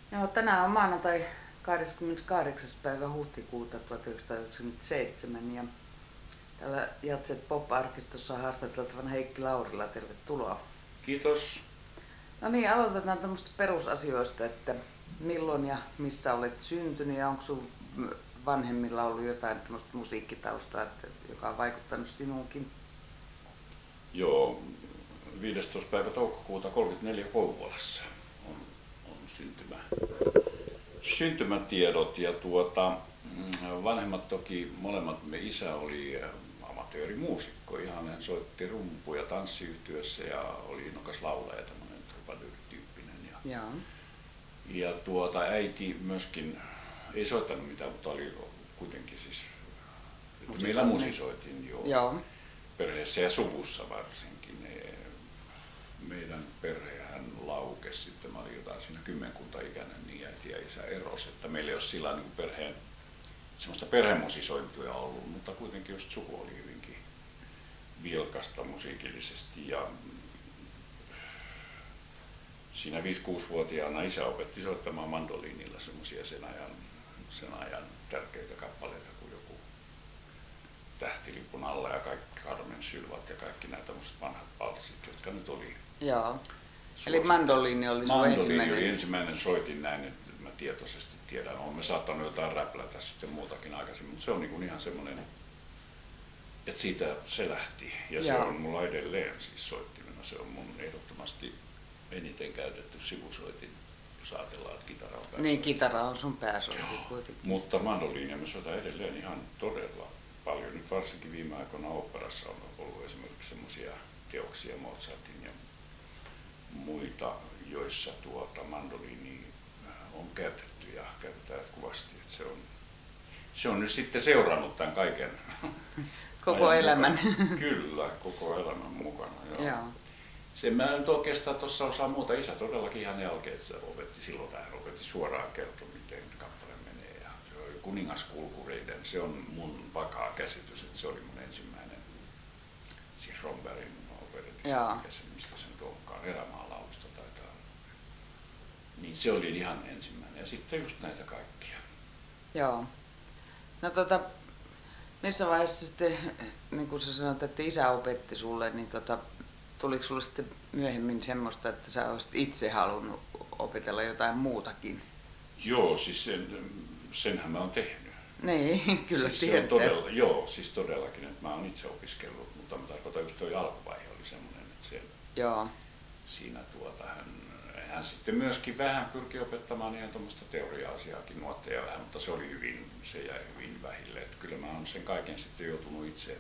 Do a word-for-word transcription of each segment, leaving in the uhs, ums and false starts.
Joo, tänään on maanantai kahdeskymmeneskahdeksas päivä huhtikuuta tuhatyhdeksänsataayhdeksänkymmentäseitsemän ja täällä Jatset Pop-arkistossa haastateltavana Heikki Laurila, tervetuloa. Kiitos. No niin, aloitetaan tämmöistä perusasioista, että milloin ja missä olet syntynyt ja onko sun vanhemmilla ollut jotain tämmöistä musiikkitaustaa, että, joka on vaikuttanut sinuunkin? Joo, viidestoista päivä toukokuuta kolmekymmentäneljä Kouvolassa on, on syntymä, syntymätiedot ja tuota, vanhemmat toki molemmat, me isä oli amatöörimuusikko, ihan hän soitti rumpuja tanssiyhtyössä ja oli innokas laulaja, tämmöinen trubadur-tyyppinen. Ja, Joo. ja tuota, äiti myöskin ei soittanut mitään, mutta oli kuitenkin siis, että meillä musisoitiin jo. Joo. Perheessä ja suvussa varsinkin. Meidän perhehän laukesi sitten, mä olin jotain siinä kymmenkunta-ikäinen, niin äiti ja isä erosi, että meillä ei ole sillä niin perheen, semmoista perhemusisointia ollut, mutta kuitenkin just suku oli hyvinkin vilkasta musiikillisesti ja siinä viisi-kuusi-vuotiaana isä opetti soittamaan mandoliinilla semmoisia sen ajan, sen ajan tärkeitä kappaleita kuin joku Tähtilipun alla ja kaikki Carmen Sylvat ja kaikki nämä tämmöiset vanhat valssit, jotka nyt oli. Joo. Eli mandoliini oli sun ensimmäinen? oli ensimmäinen soitin näin, että mä tietoisesti tiedän. Olen saattanut jotain räplätä sitten muutakin aikaisemmin, mutta se on niin ihan semmoinen, että siitä se lähti. Ja Joo. Se on mulla edelleen siis soittimena. Se on mun ehdottomasti eniten käytetty sivusoitin, jos ajatellaan, että kitara on pääsoitin. Niin, kitara on sun pääsoitin kuitenkin. Mutta mandoliinia mä soitan edelleen ihan todella paljon. Nyt varsinkin viime aikoina oopperassa on ollut esimerkiksi semmoisia teoksia Mozartin ja muita, joissa tuota mandoliini on käytetty ja käytetään jatkuvasti. Se on, se on nyt sitten seurannut tämän kaiken. Koko elämän. Mukana. Kyllä, koko elämän mukana. Joo. Joo. Se mä nyt oikeastaan tuossa osaa muuta. Isä todellakin ihan jälkeen opetti silloin tähän, opetti suoraan kertoa, miten kappale menee. Ja se oli Kuningaskulkureiden. Se on mun vakaa käsitys, että se oli mun ensimmäinen, siis Rombergin operetti, mistä se nyt onkaan, Erämaan laulusta taitaa olla. Niin se oli ihan ensimmäinen. Ja sitten just näitä kaikkia. Joo. No tota, missä vaiheessa sitten, niin kuin sä sanoit, että isä opetti sulle, niin tota, tuliko sulle sitten myöhemmin semmoista, että sä olisit itse halunnut opetella jotain muutakin? Joo, siis sen, senhän mä oon tehnyt. Niin, kyllä siis tiedät. Se on todella, joo, siis todellakin, että mä oon itse opiskellut, mutta mä tarkoitan just toi alkuvaihe oli semmoinen, että se, joo. Siinä tuota, hän, hän sitten myöskin vähän pyrki opettamaan ihan tuommoista teoria-asiaakin nuotteja vähän, mutta se oli hyvin, se jäi hyvin vähille. Että kyllä mä oon sen kaiken sitten joutunut itse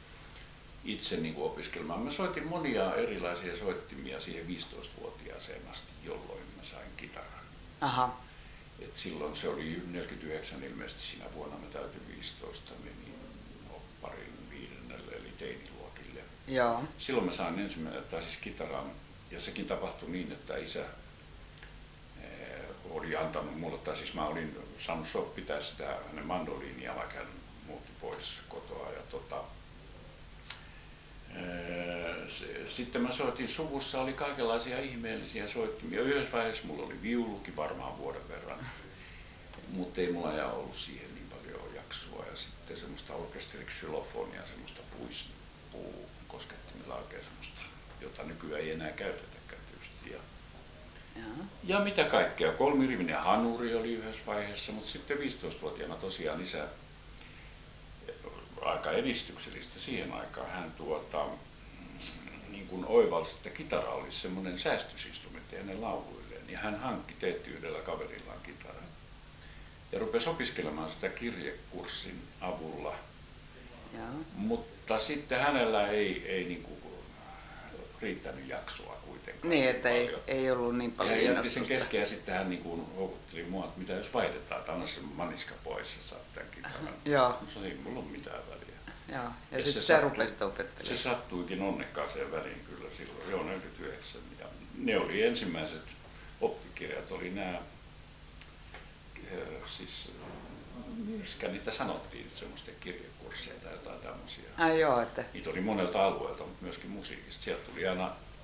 itse niin kuin opiskelemaan. Mä soitin monia erilaisia soittimia siihen viisitoistavuotiaaseen asti, jolloin mä sain kitaran. Aha. Et silloin se oli neljäkymmentäyhdeksän ilmeisesti siinä vuonna, mä täytin viisitoista, menin opparin viidennelle eli teiniluokille. Joo. Silloin mä sain ensimmäinen, tai siis kitaran, ja sekin tapahtui niin, että isä oli antanut mulle, tai siis mä olin saanut pitää sitä hänen mandoliinia, vaikka hän muutti pois kotoa. Ja tota, sitten mä soitin suvussa, oli kaikenlaisia ihmeellisiä soittimia. Yhdessä vaiheessa mulla oli viulukin varmaan vuoden verran, mutta ei mulla ja ollut siihen niin paljon jaksoa. Ja sitten semmoista orkesteriksylofonia, semmoista puis, puu koskettimilla oikein semmoista, jota nykyään ei enää käytetäkään tietysti. Ja, ja mitä kaikkea. Kolmirivinen hanuri oli yhdessä vaiheessa, mutta sitten viisitoistavuotiaana tosiaan isä aika edistyksellistä siihen aikaan. Hän tuota, niin kuin oivalsi, että kitara olisi semmoinen säästysinstrumentti hänen lauluilleen. Ja hän hankki, teetti yhdellä kaverillaan kitaran. Ja rupesi opiskelemaan sitä kirjekurssin avulla. Ja. Mutta sitten hänellä ei, ei niin kuin riittänyt jaksoa kuitenkaan. Niin, että ei, ei ollut niin paljon innostusta. Hän jätti sen kesken ja sitten hän niin kuin houkutteli mua, että mitä jos vaihdetaan, että anna se maniska pois ja saat tämän kitaran. Joo. Mä sanoin, ei mulla ole mitään väliä. Joo. Ja, ja sitten sä rupesit opettelemaan. Se sattuikin onnekkaaseen väliin kyllä silloin, joo neljäkymmentäyhdeksän. Ja ne oli ensimmäiset oppikirjat, oli nämä, siis miskä niitä sanottiin, semmoista kirjekursseja tai jotain tämmöisiä. Ai joo, että... Niitä oli monelta alueelta, mutta myöskin musiikista. Sieltä tuli aina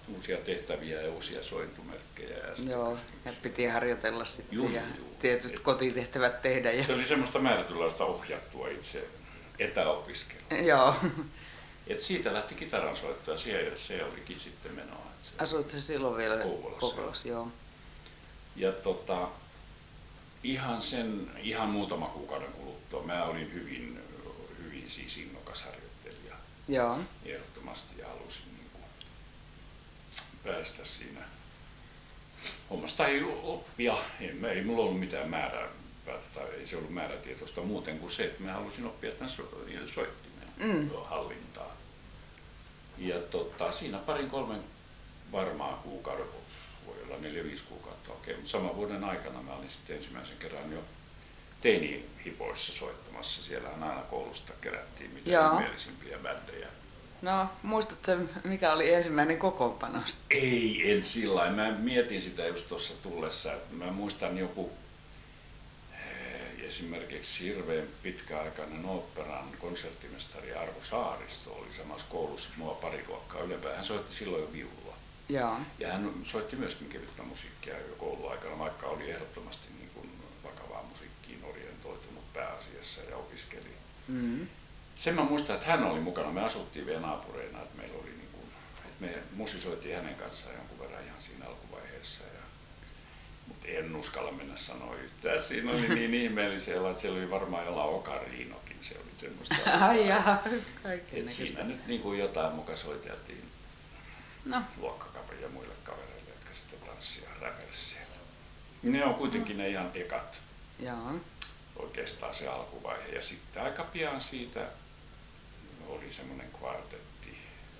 uusia tehtäviä ja uusia sointumerkkejä. Ja Joo, ja piti harjoitella sitten Juu, ja juu. tietyt Et, kotitehtävät tehdä. Ja... Se oli semmoista määrätynlaista ohjattua itse etäopiskelua. Joo. Et siitä lähti kitaransoitto ja se, se olikin sitten menoa. Se Asuit se silloin vielä Kouvolassa, Kouvolassa, joo. Ja tota, ihan sen, ihan muutama kuukauden kuluttua mä olin hyvin, hyvin siis innokas harjoittelija. Joo. Ehdottomasti ja halusin niin kuin päästä siinä hommassa tai oppia. Ei, ei mulla ollut mitään määrää, tai ei se ollut määrätietoista muuten kuin se, että mä halusin oppia tämän soittimen Mm. hallintaa. Ja tota, siinä parin kolmen varmaan kuukauden, voi olla neljä viisi kuukautta okei, mutta saman vuoden aikana mä olin sitten ensimmäisen kerran jo teinihipoissa soittamassa. Siellähän aina koulusta kerättiin mitä Joo. ihmeellisimpiä bändejä. No, muistatko mikä oli ensimmäinen kokoonpano? Ei, en sillä lailla. Mä mietin sitä just tuossa tullessa. Mä muistan joku eh, esimerkiksi hirveän pitkäaikainen oopperan konserttimestari Arvo Saaristo oli samassa koulussa mua pari luokkaa ylempää. Hän soitti silloin jo viulua. Joo. Ja hän soitti myöskin kevyttä musiikkia jo kouluaikana, vaikka oli ehdottomasti niin kuin vakavaa musiikkiin orientoitunut pääasiassa ja opiskeli. Mm. Sen mä muistan, että hän oli mukana. Me asuttiin vielä naapureina, että meillä oli niin kuin, että me musisoitiin hänen kanssaan jonkun verran ihan siinä alkuvaiheessa. Ja, mutta en uskalla mennä sanoa yhtään. Siinä oli niin ihmeellisiä, että siellä oli varmaan jollain Okariinokin. Se oli semmoista. Ai jaa, Että siinä nyt niin kuin jotain muka soiteltiin No. luokkakavereille ja muille kavereille, jotka sitten tanssia räpelsi siellä. Ne on kuitenkin ne ihan ekat. Joo. Oikeastaan se alkuvaihe. Ja sitten aika pian siitä oli semmoinen kvartetti.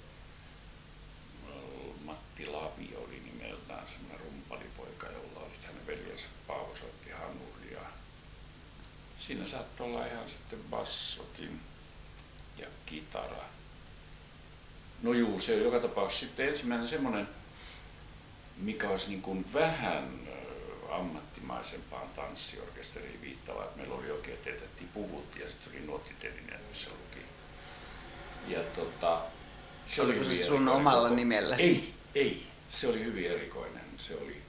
Matti Lavi oli nimeltään semmoinen rumpalipoika, jolla oli hänen veljensä Paavo soitti hanuria. Siinä saattoi olla ihan sitten bassokin ja kitara. No juu, se on joka tapauksessa sitten ensimmäinen semmoinen, mikä olisi niin kuin vähän ammattimaisempaan tanssiorkesteriin viittava, että meillä oli oikein, teetettiin puvut ja sitten oli nuottiteline, missä luki. Ja tota, se Oliko oli se sun erikoinen omalla koko... nimelläsi? Ei, ei. Se oli hyvin erikoinen. Se oli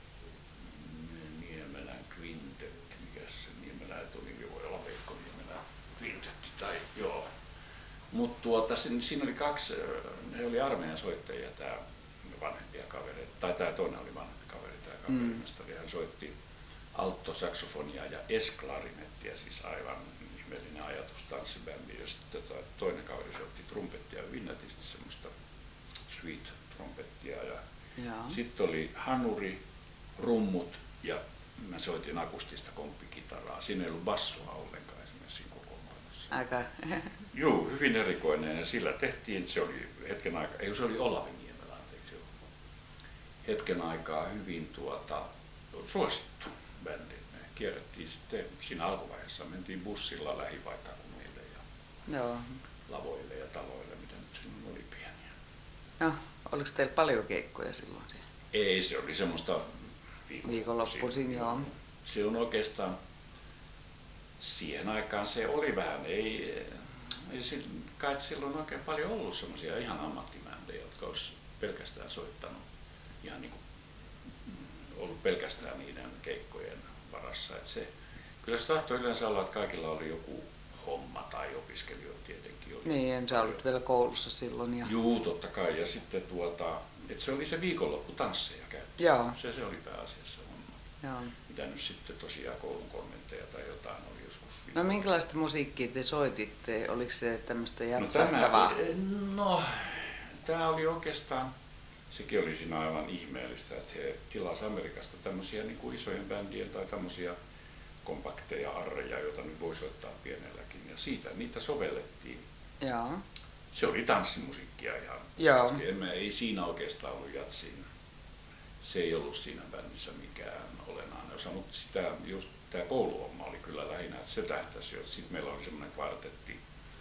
Niemelän kvintetti, mikä se Niemelän etunimi voi olla Veikko Niemelän kvintetti, tai joo. Mutta tuota, siinä oli kaksi, he oli armeijan soittajia, tämä vanhempia kavereita, tai tämä toinen oli vanhempi kaveri, tämä kaverimestari. Hän soitti alttosaksofonia ja esklarinettia, siis aivan ihmeellinen ajatus tanssibändi. Ja sitten toinen kaveri soitti trumpettia ja vinnetisti semmoista sweet-trumpettia. Ja sitten oli hanuri, rummut ja mä soitin akustista komppikitaraa. Siinä ei ollut bassoa ollenkaan esimerkiksi siinä kokoonpanossa. Aika. Joo, hyvin erikoinen ja sillä tehtiin, se oli hetken aikaa, ei se oli Olavi Niemelä, anteeksi joo. Hetken aikaa hyvin tuota, suosittu bändi. Me kierrettiin sitten, siinä alkuvaiheessa mentiin bussilla lähipaikkakunnille ja Joo. lavoille ja taloille, mitä nyt sinun oli pieniä. No, oliko teillä paljon keikkoja silloin siellä? Ei, se oli semmoista Viikonloppuisin, joo. Se on oikeastaan, siihen aikaan se oli vähän, ei, ei kai silloin oikein paljon ollut semmoisia ihan ammattimändejä, jotka olisi pelkästään soittanut, ihan niin kuin ollut pelkästään niiden keikkojen varassa. Et se, kyllä se tahtoi yleensä olla, että kaikilla oli joku homma tai opiskelijoilla tietenkin oli. Niin, en sä ollut vielä koulussa silloin. Ja... Juu, totta kai. Ja sitten tuota, että se oli se viikonloppu tansseja käytti. Joo. Se, se oli pääasiassa homma. Joo. Mitä nyt sitten tosiaan koulun konventteja tai jotain oli joskus. No minkälaista musiikkia te soititte? Oliko se tämmöistä No jatsahtavaa? tämä, no, tämä oli oikeastaan, sekin oli siinä aivan ihmeellistä, että he tilasi Amerikasta tämmöisiä niin kuin isojen bändien tai tämmöisiä kompakteja arreja, joita nyt voi soittaa pienelläkin. Ja siitä niitä sovellettiin. Joo. Se oli tanssimusiikkia ihan. Joo. Emme, ei siinä oikeastaan ollut jatsin. Se ei ollut siinä bändissä mikään olennainen osa, mutta sitä, just tämä kouluhomma oli kyllä lähinnä, että se tähtäisi. Sitten meillä oli semmoinen kvartetti,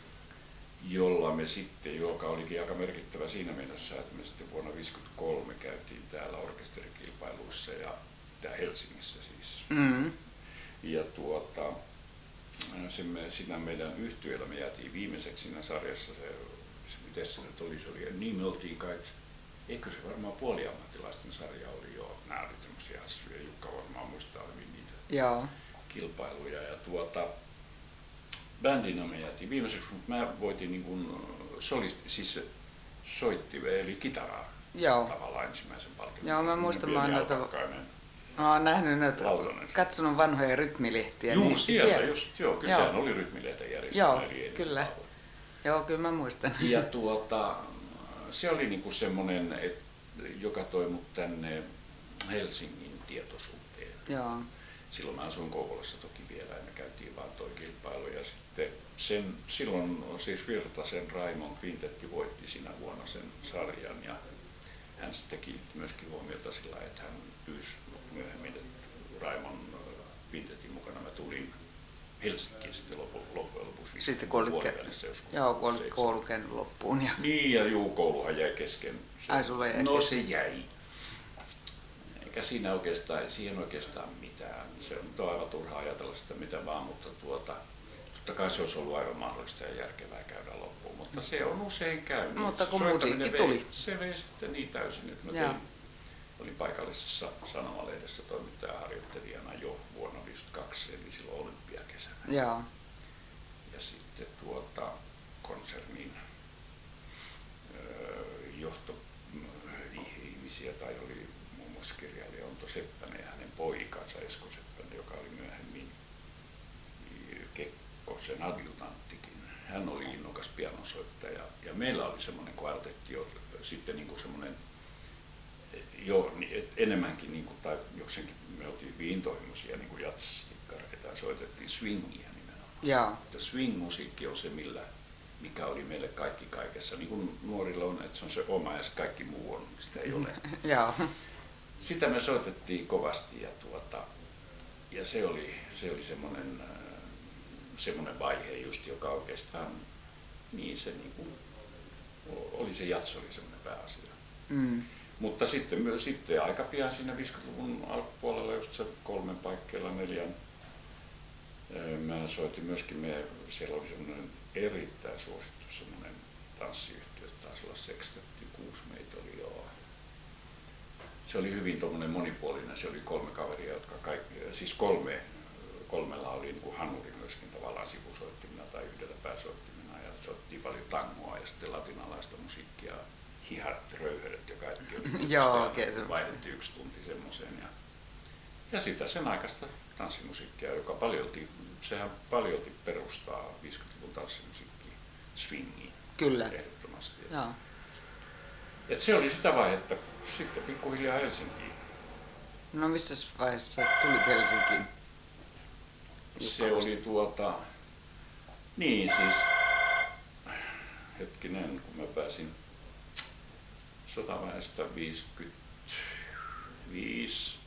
jolla me sitten, joka olikin aika merkittävä siinä mielessä, että me sitten vuonna tuhatyhdeksänsataaviisikymmentäkolme käytiin täällä orkesterikilpailuissa ja täällä Helsingissä siis. Mm. Ja tuota, se me, siinä meidän yhtyeellä me jäätiin viimeiseksi siinä sarjassa, se, se miten se nyt oli, se oli, niin me oltiin kai Eikö se varmaan puoliammattilaisten sarja oli jo, nämä olivat semmoisia hassuja, Jukka varmaan muistaa hyvin niitä Joo. kilpailuja. Ja tuota, bändinä me jäätiin viimeiseksi, mutta mä voitin niin kuin solisti, siis soitti, eli kitaraa. Joo. Tavallaan ensimmäisen palkinnon. Joo, mä muistan, mä oon noita, Alpakkainen. mä oon nähnyt noita, Valtonen. katsonut vanhoja rytmilehtiä. Juu, niin siellä, siellä. just, joo, kyllä Joo. sehän oli rytmilehden järjestelmä. Joo, eli kyllä. ennen Joo, kyllä mä muistan. Ja tuota, se oli niinku semmoinen, et, joka toi mut tänne Helsingin tietoisuuteen. Joo. Silloin mä asuin Kouvolassa toki vielä ja me käytiin vaan toi kilpailu. Ja sitten sen, silloin siis Virtasen Raimon Kvintetti voitti siinä vuonna sen sarjan ja hän sitten kiinnitti myöskin huomiota sillä, että hän pyysi myöhemmin, että Raimon Kvintetin mukana mä tulin Helsinkiin sitten loppujen lopuksi. Sitten kun olit, joo, kun olit koulu käynyt loppuun. Ja... Niin ja juu, kouluhan jäi kesken. Se, Ai, sulle jäi no kesken. se jäi. Eikä siinä oikeastaan, siihen oikeastaan mitään. Se on aivan turha ajatella sitä mitä vaan, mutta tuota, totta kai se olisi ollut aivan mahdollista ja järkevää käydä loppuun, mutta se on usein käynyt. Mutta kun Soittaminen musiikki vei, tuli. Se vei sitten niin täysin, että mä Joo. tein, olin paikallisessa sanomalehdessä toimittajaharjoittelijana jo vuonna tuhatyhdeksänsataaviisikymmentäkaksi, eli silloin olympiakesänä. Joo. Ja sitten tuota konsernin johtoihmisiä tai oli muun muassa kirjailija Onto Seppänen ja hänen poikansa Esko Seppänen, joka oli myöhemmin Kekkosen adjutanttikin. Hän oli innokas pianonsoittaja ja meillä oli semmoinen kvartetti jo sitten niin kuin semmoinen jo et enemmänkin niin kuin, tai jokseenkin me oltiin hyvin intohimoisia niin kuin jatsikkareita ja soitettiin swingia nimenomaan. Joo. Että swing-musiikki on se, millä, mikä oli meille kaikki kaikessa. Niin kuin nuorilla on, että se on se oma ja se kaikki muu on, sitä ei ole. Joo. Sitä me soitettiin kovasti ja, tuota, ja se oli, se oli semmoinen, semmoinen vaihe just, joka oikeastaan, niin se niin kuin, oli se jatso, oli semmoinen pääasia. Mm. Mutta sitten, myös, sitten aika pian siinä viisikymmentäluvun alkupuolella just se kolmen paikkeilla neljän. Mä soitin myöskin, me, siellä oli semmoinen erittäin suosittu semmoinen tanssiyhtiö, taisi olla Sextetti, kuusi meitä oli joo. Se oli hyvin tommonen monipuolinen, se oli kolme kaveria, jotka kaikki, siis kolme, kolmella oli niin kuin hanuri myöskin tavallaan sivusoittimina tai yhdellä pääsoittimina ja soittiin paljon tangoa ja sitten latinalaista musiikkia. Hihat, röyhdet ja kaikki oli. Joo, oikein se. Vaihdettiin yksi tunti semmoiseen. Ja, ja sitä sen aikaista tanssimusiikkia, joka paljolti, sehän paljolti perustaa viisikymmentäluvun tanssimusiikkiin, swingiin. Kyllä. Ehdottomasti. Joo. Et se oli sitä vaihetta. Sitten pikkuhiljaa Helsinkiin. No missä vaiheessa sä tulit Helsinkiin? Se oli tuota, niin siis, hetkinen, kun mä pääsin sotaväestä viisikymmentäviisi,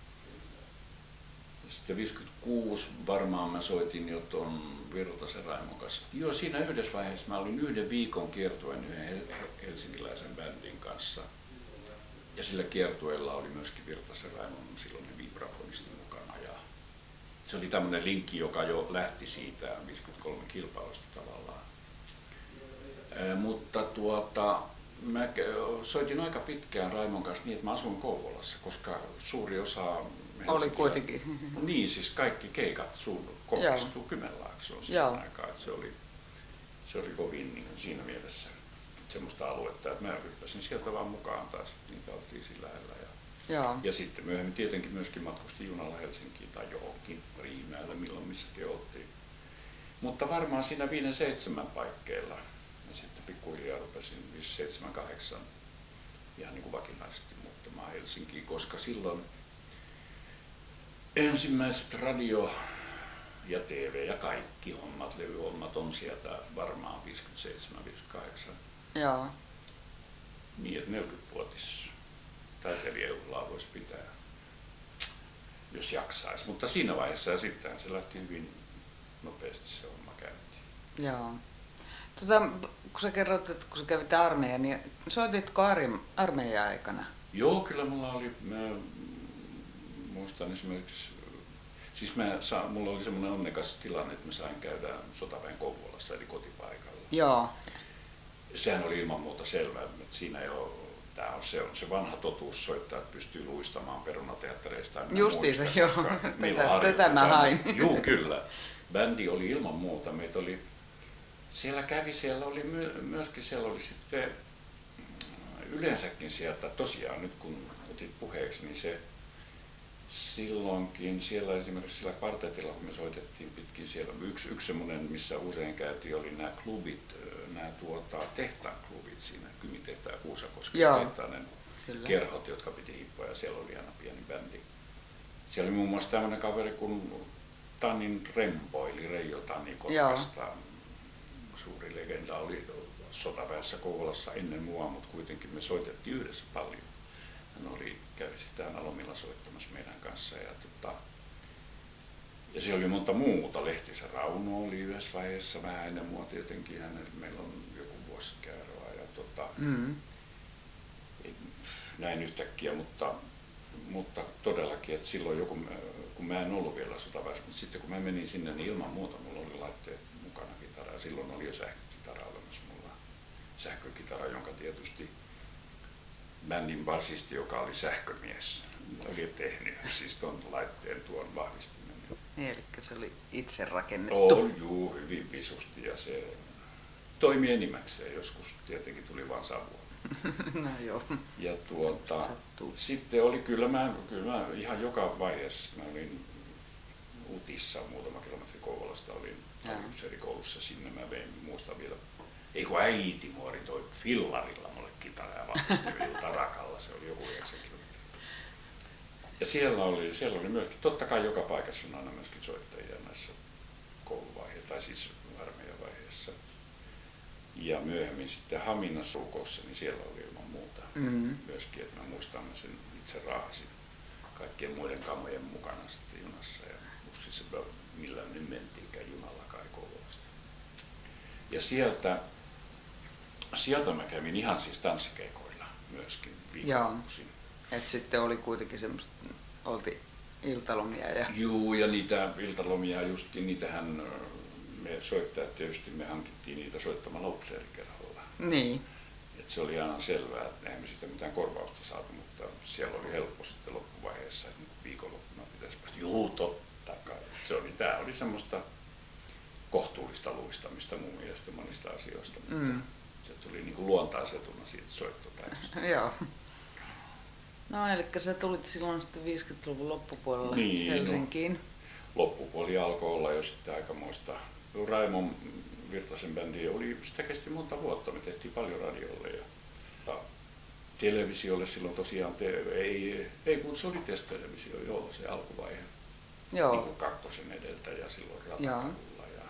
sitten viisikymmentäkuusi varmaan mä soitin jo ton Virtasen Raimon kanssa. Joo, siinä yhdessä vaiheessa mä olin yhden viikon kiertuen yhden helsinkiläisen bändin kanssa. Ja sillä kiertueella oli myöskin Virtasen Raimon silloinen vibrafonisti mukana. Ja se oli tämmöinen linkki, joka jo lähti siitä viisikymmentäkolme kilpailusta tavallaan. Ää, mutta tuota, mä soitin aika pitkään Raimon kanssa niin, että mä asuin Kouvolassa, koska suuri osa oli kuitenkin. Niin, siis kaikki keikat suun kohdistuu Kymenlaaksoon siihen aikaan. Se oli, se oli kovin niin siinä mielessä semmoista aluetta, että mä hyppäsin sieltä vaan mukaan taas, niitä oltiin sillä lähellä. Ja, ja sitten myöhemmin tietenkin myöskin matkustin junalla Helsinkiin tai johonkin Riihimäelle, milloin missäkin oltiin. Mutta varmaan siinä viiden seitsemän paikkeilla. Ja sitten pikkuhiljaa rupesin viisi seitsemän kahdeksan ihan niin kuin vakinaisesti muuttamaan Helsinkiin, koska silloin ensimmäiset radio ja T V ja kaikki hommat, levyhommat on sieltä varmaan viisikymmentäseitsemän viisikymmentäkahdeksan. Joo. Niin, että neljäkymmenvuotis taiteilijajuhlaa voisi pitää, jos jaksaisi. Mutta siinä vaiheessa ja sittenhän se lähti hyvin nopeasti se homma käyntiin. Joo. Tota, kun sä kerroit, että kun sä kävit armeijan, niin soititko armeijan aikana? Joo, kyllä mulla oli, mä muistan esimerkiksi, siis mä sa, mulla oli semmoinen onnekas tilanne, että mä sain käydä sotaväen Kouvolassa eli kotipaikalla. Joo. Sehän oli ilman muuta selvää, että siinä jo Tämä on se, on se vanha totuus soittaa, että pystyy luistamaan perunateattereista. Justiinsa, joo. Tätä, tätä mä hain. Juu, kyllä. Bändi oli ilman muuta. Meitä oli, siellä kävi, siellä oli my, myöskin, siellä oli sitten yleensäkin sieltä, tosiaan nyt kun otit puheeksi, niin se silloinkin siellä esimerkiksi sillä kvartetilla, kun me soitettiin pitkin siellä, yksi, yksi semmoinen, missä usein käytiin, oli nämä klubit, nämä tuota, tehtaan klubit siinä, Kymitehtaan ja Kuusakosken tehtaanen kerhot, jotka piti hippoa ja siellä oli aina pieni bändi. Siellä oli muun muassa tämmöinen kaveri kuin Tannin Rempo, eli Reijo Tanni Kotkasta. Suuri legenda oli sotaväessä Kouvolassa ennen mua, mutta kuitenkin me soitettiin yhdessä paljon. Hän oli, kävi sitä Alomilla soittamassa meidän kanssa. Ja, tota, ja siellä oli monta muuta. Lehtisä Rauno oli yhdessä vaiheessa vähän ennen mua tietenkin. Hänellä, meillä on joku vuosikääröä. Ja, tota, mm. näin yhtäkkiä, mutta, mutta todellakin, että silloin joku, kun mä en ollut vielä sotaväessä, mutta sitten kun mä menin sinne, niin ilman muuta mulla oli laitteet mukana kitaraa. Silloin oli jo sähkökitara olemassa mulla. Sähkökitara, jonka tietysti bändin basisti, joka oli sähkömies, oli tehnyt siis tuon laitteen tuon vahvistimen. Niin, eli se oli itse rakennettu. Oh, juu, hyvin visusti ja se toimi enimmäkseen. Joskus tietenkin tuli vain savua. No joo. Ja tuota, sitten oli kyllä mä, kyllä mä ihan joka vaiheessa, mä olin Utissa muutama kilometri Kouvolasta, olin upseerikoulussa, sinne mä vein, muistan vielä, ei kun äiti muori toi fillarilla mulle kitaraa ja vahvisti Tarakalla, se oli joku yhdeksänkymmentä. Ja siellä oli, siellä oli myöskin, totta kai joka paikassa on aina myöskin soittajia näissä kouluvaiheissa, tai siis armeijavaiheessa. Ja myöhemmin sitten Haminassa Rukossa, niin siellä oli ilman muuta mm-hmm. myöskin, että mä muistan, mä sen itse raahasin kaikkien muiden kamojen mukana sitten junassa ja bussissa, millä nyt mentiinkään junalla kai Kouvolasta. Ja sieltä, sieltä mä kävin ihan siis tanssikeikoilla myöskin viikonloppuisin. Että sitten oli kuitenkin semmoista, oltiin iltalomia ja... Juu, ja niitä iltalomia justiin, niitähän me soittajat tietysti me hankittiin niitä soittamalla upseerikerholla. Niin. Et se oli aina selvää, että eihän me siitä mitään korvausta saatu, mutta siellä oli helppo sitten loppuvaiheessa, että viikonloppuna pitäisi päästä. Juu, totta kai. Se oli, tää oli semmoista kohtuullista luistamista mun mielestä monista asioista, mutta mm. se tuli niin kuin luontaisetuna siitä soittopäivästä. Joo. No eli sä tulit silloin sitten viisikymmentäluvun loppupuolella niin, Helsinkiin. No, loppupuoli alkoi olla jo sitten aikamoista. Raimon Virtasen bändi oli, sitä kesti monta vuotta, me tehtiin paljon radiolle ja, ja televisiolle silloin tosiaan, te, ei, ei kun se oli test-televisio, joo, se alkuvaihe. Joo. Niin kuin kakkosen edeltäjä silloin Ratakadulla. Ja,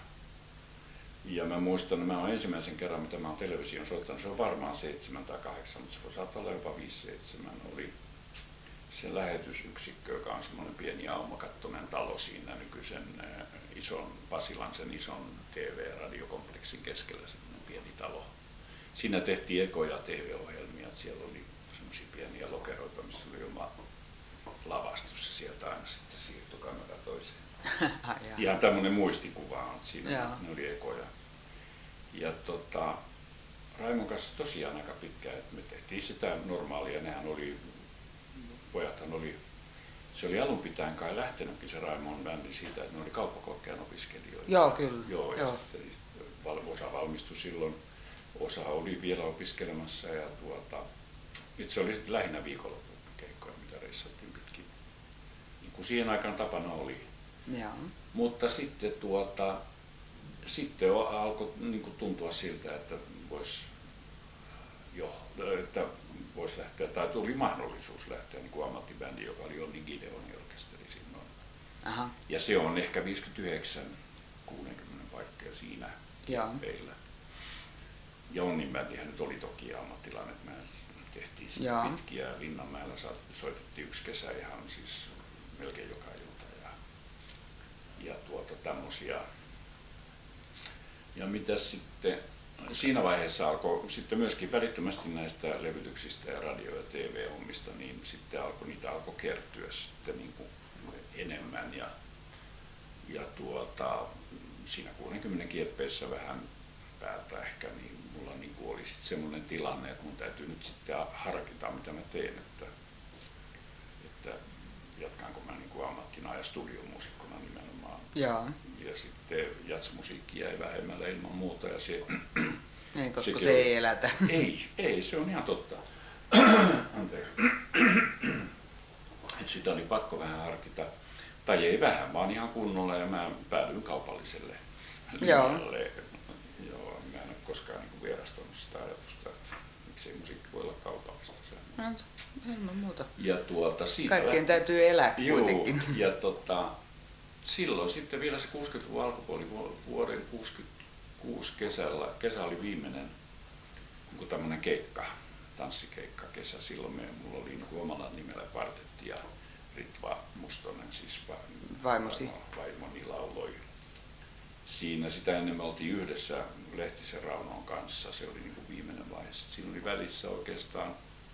ja mä muistan, mä oon ensimmäisen kerran, mitä mä oon television soittanut, se on varmaan seitsemän tai kahdeksan, mutta se voi saattaa olla jopa viisi seitsemän, oli se lähetysyksikkö, joka on semmoinen pieni aumakattoinen talo siinä nykyisen äh, ison Pasilan, sen ison T V-radiokompleksin keskellä, semmoinen pieni talo. Siinä tehtiin ekoja T V-ohjelmia, siellä oli semmoisia pieniä lokeroita, missä oli oma lavastus ja sieltä aina sitten siirtyi kamera toiseen. Ihan tämmöinen muistikuva on, siinä Jaa. Ne oli ekoja. Ja tota, Raimon kanssa tosiaan aika pitkään, että me tehtiin sitä normaalia, nehän oli pojathan oli, se oli alun pitäen kai lähtenytkin se Raimon bändi siitä, että ne oli kauppakorkean opiskelijoita. Joo, kyllä. Joo, ja Joo. Sitten osa valmistui silloin, osa oli vielä opiskelemassa ja tuota, nyt se oli sitten lähinnä viikonloppukeikkoja, mitä reissattiin pitkin, niin kuin siihen aikaan tapana oli. Joo. Mutta sitten, tuota, sitten alkoi niin kuin tuntua siltä, että voisi jo, että voisi lähteä, tai tuli mahdollisuus lähteä niin kuin ammattibändi, joka oli Onni Gideonin orkesteri silloin. Aha. Ja se on ehkä viisikymmentäyhdeksän kuusikymmentä paikkaa siinä meillä. Ja Onnin bändihän nyt oli toki ammattilainen, että me tehtiin sitä pitkiä Linnanmäellä, soitettiin yksi kesä ihan siis melkein joka ilta ja, ja tuota tämmösiä. Ja mitä sitten siinä vaiheessa alkoi sitten myöskin välittömästi näistä levytyksistä ja radio- ja T V-hommista, niin sitten alkoi, niitä alkoi kertyä sitten niin kuin enemmän ja, ja tuota, siinä kuusikymmentä kieppeessä vähän päältä ehkä, niin mulla niin kuin oli sitten semmoinen tilanne, että mun täytyy nyt sitten harkita, mitä mä teen, että, että jatkanko mä niin kuin ammattina ja studiomuusikkona nimenomaan. Jaa. Ja sitten jazzmusiikki jäi vähemmälle ilman muuta. Ja se, niin, koska se ei elätä. Ei, ei, se on ihan totta. Anteeksi. Et sitä oli pakko vähän harkita. Tai ei vähän, vaan ihan kunnolla ja mä päädyin kaupalliselle linjalle. Joo, mä en ole koskaan niin vierastanut sitä ajatusta, että miksei musiikki voi olla kaupallista. No, ilman muuta. Ja tuota, siitä kaikkien lähti... täytyy elää kuitenkin. Joo, ja tota, silloin sitten vielä se kuusikymmentäluvun alkupuoli, vuoden kuusikymmentäkuusi kesällä, kesä oli viimeinen niin tämmöinen keikka, tanssikeikka kesä. Silloin me, mulla oli niin kuin omalla nimellä kvartetti ja Ritva Mustonen, siis vaimosi. vaimoni lauloi. Siinä sitä ennen me oltiin yhdessä Lehtisen Raunon kanssa, se oli niin kuin viimeinen vaihe. Siinä oli välissä oikeastaan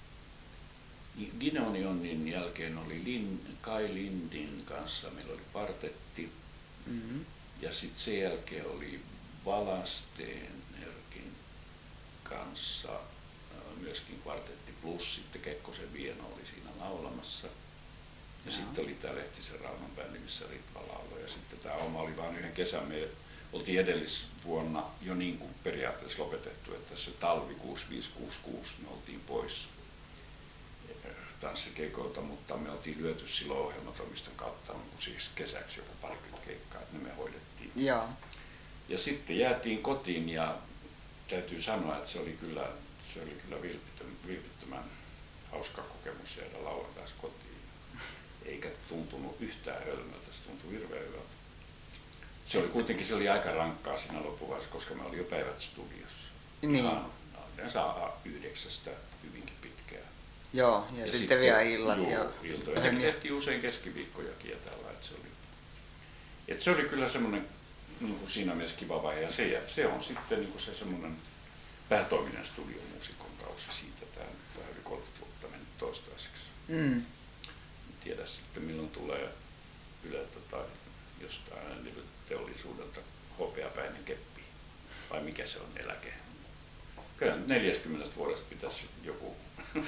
Gideonionin jälkeen oli Lin, Kai Lindin kanssa, meillä oli kvartetti. Mm-hmm. Ja sitten sen jälkeen oli Valasteen Erkin kanssa myöskin kvartetti plus sitten Kekkosen Vieno oli siinä laulamassa. Ja no. Sitten oli tämä Lehtisen Raunon bändi, missä Ritva lauloi. Ja sitten tämä oma oli vain yhden kesän. Me oltiin edellisvuonna jo niin kuin periaatteessa lopetettu, että se talvi kuusikymmentäviisi kuusikymmentäkuusi me oltiin pois tanssikeikoilta, mutta me oltiin lyöty silloin ohjelmatoimiston kautta niin siis kesäksi joku parikymmentä keikkaa, että ne me hoidettiin. Joo. Ja sitten jäätiin kotiin ja täytyy sanoa, että se oli kyllä, se oli kyllä vilpittömän, vilpittömän hauska kokemus jäädä lauantaisi kotiin. Eikä tuntunut yhtään hölmöltä, se tuntui hirveän hyvältä. Se oli kuitenkin se oli aika rankkaa siinä loppuvaiheessa, koska me oli jo päivät studiossa. Niin. Ihan saa yhdeksästä hyvinkin pitkään. Joo, ja, ja sitten, sitten vielä illat. Juu, ja iltoja. Ja tehtiin usein keskiviikkojakin ja tällä, että se oli, että se oli kyllä semmoinen niin kuin siinä mielessä kiva vaihe. Ja se, se on sitten niin kuin se semmoinen päätoiminen studiomuusikon kausi siitä, tämä vähän yli kolmekymmentä vuotta mennyt toistaiseksi. Mm. En tiedä sitten milloin tulee Yleltä tai jostain teollisuudelta hopeapäinen keppi, vai mikä se on eläke. Kyllä neljäkymmentä vuodesta pitäisi joku,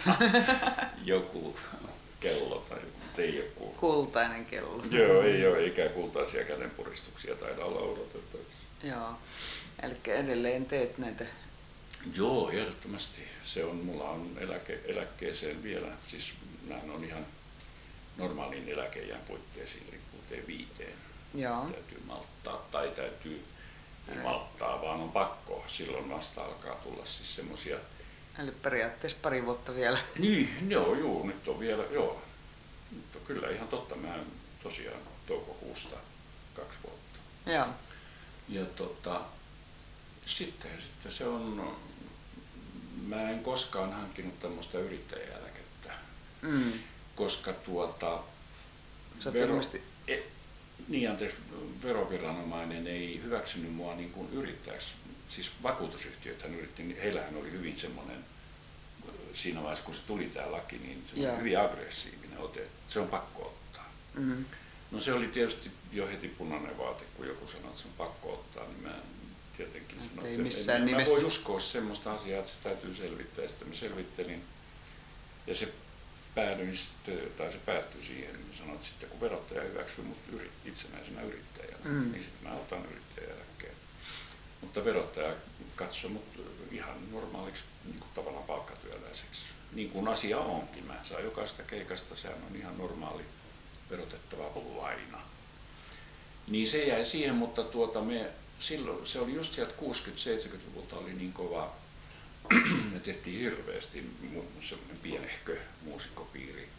joku kello tai joku, ei joku. Kultainen kello. Joo, ei ole eikä kultaisia kädenpuristuksia taida olla odotettavissa. Joo, eli edelleen teet näitä. Joo, ehdottomasti. Se on, mulla on eläke, eläkkeeseen vielä, siis nämä on ihan normaalin eläkeijän puitteisiin, eli kuuteen viiteen. Joo. Täytyy malttaa tai täytyy ei malttaa, vaan on pakko. Silloin vasta alkaa tulla siis semmosia. Eli periaatteessa pari vuotta vielä. Niin, joo, joo, nyt on vielä, joo. Nyt on kyllä ihan totta, mä tosiaan toukokuusta kaksi vuotta. Joo. Ja tota, sitten, sitten se on, mä en koskaan hankkinut tämmöistä yrittäjäeläkettä, mm. koska tuota, vero, e, niin anteeksi, veroviranomainen ei hyväksynyt mua niin kuin yrittäjäksi. Siis vakuutusyhtiöthän yritti, niin heillähän oli hyvin semmoinen, siinä vaiheessa kun se tuli tämä laki, niin se oli hyvin aggressiivinen ote, se on pakko ottaa. Mm-hmm. No se oli tietysti jo heti punainen vaate, kun joku sanoi, että se on pakko ottaa, niin mä tietenkin sanoin, että en, mä voi uskoa semmoista asiaa, että se täytyy selvittää. Ja sitten mä selvittelin ja se päädyin sitten, tai se päättyi siihen, niin sanoin, että sitten kun verottaja hyväksyy mut yrit, itsenäisenä yrittäjänä, mm. niin sitten mä otan yrittäjäeläkkeen. Mutta verottaja katsoi mut ihan normaaliksi niin kuin tavallaan palkkatyöläiseksi. Niin kuin asia onkin. Mä saan jokaista keikasta, sehän on ihan normaali verotettava laina. Niin se jäi siihen, mutta tuota me, silloin, se oli just sieltä kuusikymmentä-seitsemänkymmentäluvulta oli niin kova, me tehtiin hirveästi semmoinen pienehkö muusikkopiiri.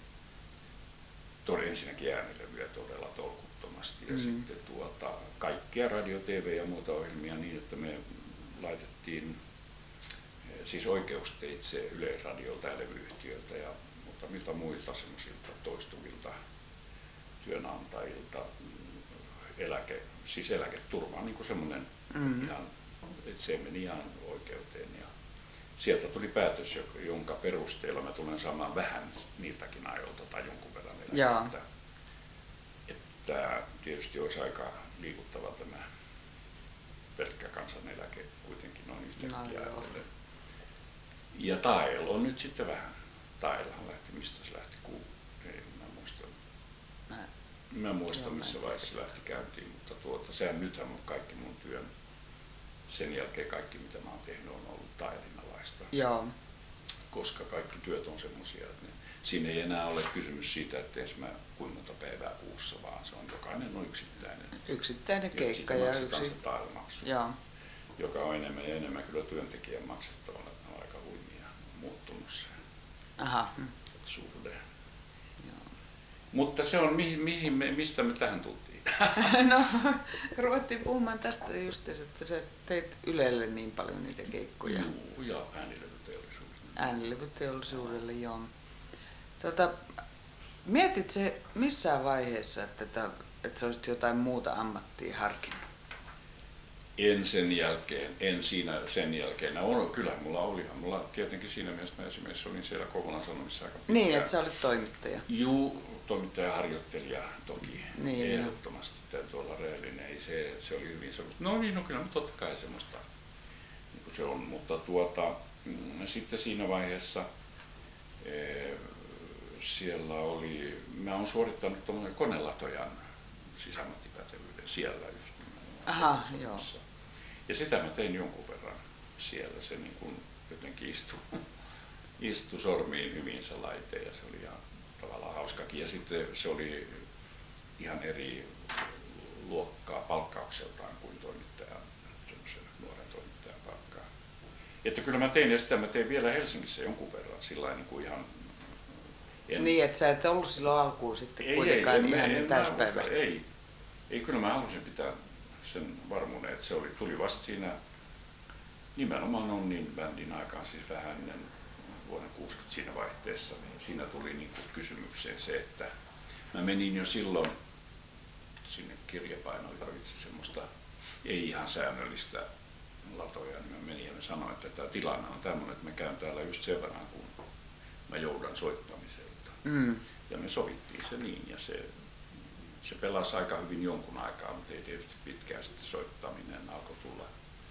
Ensinnäkin äänilevyjä todella tolkuttomasti ja mm-hmm. sitten tuota, kaikkia radio, T V ja muuta ohjelmia niin, että me laitettiin siis oikeusteitse Yleisradiolta ja levyyhtiöltä ja muutamilta muilta semmoisilta toistuvilta työnantajilta eläke, siis eläketurva on niin kuin semmoinen mm-hmm. ihan, että se meni ihan oikeuteen ja sieltä tuli päätös, jonka perusteella mä tulen saamaan vähän niiltäkin ajoilta tai jonkun verran eläkettä. Että tietysti olisi aika liikuttava tämä pelkkä kansaneläke kuitenkin on yhtäkkiä No, ajatellen. Ja Tael on nyt sitten vähän. Taelhan lähti, mistä se lähti kuu? Ei, mä muista. Mä, Mä muistan joo, missä mä vaiheessa se lähti käyntiin, mutta tuota, sehän nythän mun kaikki mun työn, sen jälkeen kaikki mitä mä oon tehnyt on ollut Taelin alaista. joo. Koska kaikki työt on semmoisia, että ne, siinä ei enää ole kysymys siitä, että edes mä kuinka monta päivää kuussa, vaan se on jokainen on yksittäinen. Yksittäinen Ja keikka sitten ja maksetaan yksi. se taelmaksu, Joo. joka on enemmän ja enemmän kyllä työntekijän maksettavana, että ne on aika huimia muuttunut se Aha. hm, suhde. Joo. Mutta se on, mihin, mihin me, mistä me tähän tultiin? No, ruvettiin puhumaan tästä just, että sä teit Ylelle niin paljon niitä keikkoja. Juu, ja äänilevyteollisuudesta. Äänilevyteollisuudelle, joo. Tota, mietit se missään vaiheessa, että, että, että sä olisit jotain muuta ammattia harkinnut? En sen jälkeen, en siinä sen jälkeen. No, kyllä mulla olihan. Mulla tietenkin siinä mielessä mä esimerkiksi olin siellä Kouvolan Sanomissa aika pitkään. Niin, että sä olit toimittaja. Juu, toimittaja harjoittelija toki. Niin, ehdottomasti täytyy olla rehellinen. Ei se, se oli hyvin semmoista. No niin, no kyllä totta kai semmoista niin kuin se on. Mutta tuota, mm, sitten siinä vaiheessa e, siellä oli, mä oon suorittanut tuommoinen konelatojan sisäammattipätevyyden siellä just. Aha, joo. Ja sitä mä tein jonkun verran siellä. Se niin kuin jotenkin istui, istui sormiin hyvin se laite ja se oli ihan tavallaan hauskakin. Ja sitten se oli ihan eri luokkaa palkkaukseltaan kuin toimittaja, semmoisen nuoren toimittajan palkkaa. Että kyllä mä tein ja sitä mä tein vielä Helsingissä jonkun verran sillä niin kuin ihan... En, Niin, että sä et ollut silloin alkuun sitten ei, kuitenkaan ei, ihan en, niin en, täyspäivä. ei, ei, kyllä mä halusin pitää sen varmuuden, että se oli, tuli vasta siinä nimenomaan Onnin bändin aikaan, siis vähän ennen vuoden kuusikymmentä siinä vaihteessa, niin siinä tuli niin kuin kysymykseen se, että mä menin jo silloin sinne kirjapainoille, tarvitsin semmoista ei ihan säännöllistä latoja, niin mä menin ja mä sanoin, että tämä tilanne on tämmöinen, että mä käyn täällä just sen verran, kun mä joudan soittamiselta. Mm. Ja me sovittiin se niin ja se Se pelasi aika hyvin jonkun aikaa, mutta ei tietysti pitkään sitten soittaminen alkoi tulla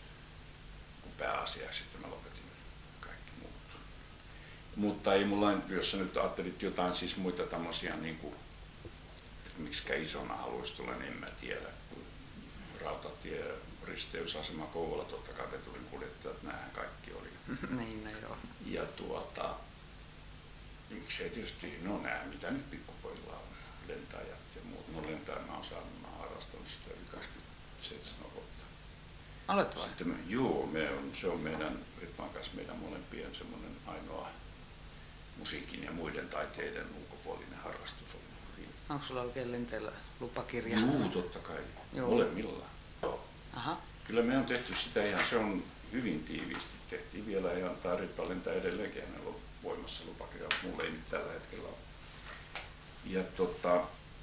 pääasiaksi, sitten mä lopetin kaikki muut. Mutta ei mulla, jos sä nyt ajattelit jotain siis muita tämmöisiä, niin kuin, että miksikä isona haluaisi tulla, niin en mä tiedä. Rautatie, risteysasema, Kouvola, totta kai vetulin kuljettajat, näähän kaikki oli. Niin, no joo. Ja tuota, miksei tietysti, no nää mitä nyt pikkupojilla on, lentäjät ja muut. No lentäjä mä oon saanut, mä oon harrastanut sitä yli kaksikymmentäseitsemän vuotta. Olet vai? Sitten me, joo, me on, se on meidän, Ritvan kanssa meidän molempien semmoinen ainoa musiikin ja muiden taiteiden ulkopuolinen harrastus on. Onko sulla oikein lenteellä lupakirja? Joo, totta kai. Joo. Molemmilla. Joo. Aha. Kyllä me on tehty sitä ihan, se on hyvin tiiviisti. Tehtiin vielä ihan, tai Ritva lentää edelleenkin, hänellä on voimassa lupakirja, mutta mulla ei nyt tällä hetkellä ole. Ja tota,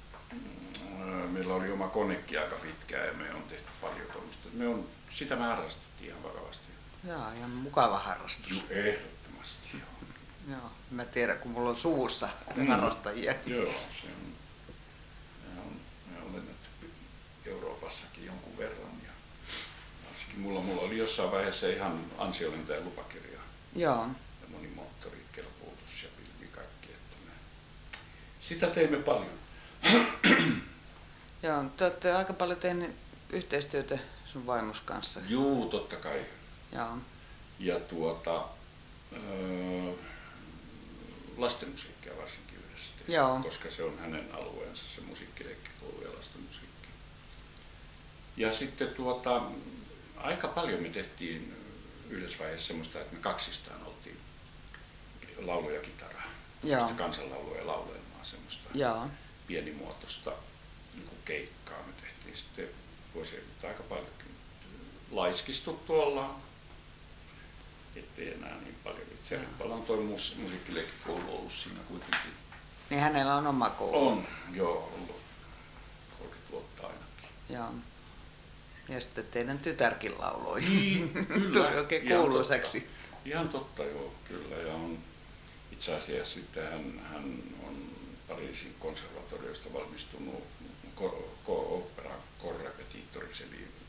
meillä oli oma konekin aika pitkään ja me on tehty paljon tuommoista. Me on, sitä me harrastettiin ihan vakavasti. Joo, ihan mukava harrastus. Joo, ehdottomasti. Joo. Joo, mä tiedän, kun mulla on suvussa Mm. harrastajia. Joo, se on, me on, me on lennetty Euroopassakin jonkun verran. Ja varsinkin mulla, mulla oli jossain vaiheessa ihan ansiolentäjän lupakirja Joo. ja monimoottorikelpoitus ja pilvi kaikki. Että me sitä teimme paljon. Joo, te olette aika paljon tehneet yhteistyötä sun vaimos kanssa. Juu, totta kai. Joo. Ja tuota, öö, lastenmusiikkia varsinkin yhdessä tehty, Joo. koska se on hänen alueensa, se musiikkileikkikoulu ja lastenmusiikki. Ja sitten tuota, aika paljon me tehtiin yhdessä vaiheessa semmoista, että me kaksistaan oltiin laulu ja kitaraa. Joo. Kansanlaulua ja laulelmaa, semmoista Joo. pienimuotoista niin kuin keikkaa me tehtiin sitten vuosien aika paljonkin. Laiskistuttu ollaan, ettei enää niin paljon. Itse on toi mus, musiikkileikkikoulu ollut siinä kuitenkin. Niin hänellä on oma koulu. On, joo, ollut kolmekymmentä vuotta ainakin. Joo. Ja sitten teidän tytärkin lauloi. Niin, kyllä. Tuli oikein Ihan kuuluisaksi. totta. Ihan totta, joo, kyllä. Ja on, itse asiassa sitten hän, hän on Pariisin konservatoriosta valmistunut ko, ko, opera korrepetiittoriksi, eli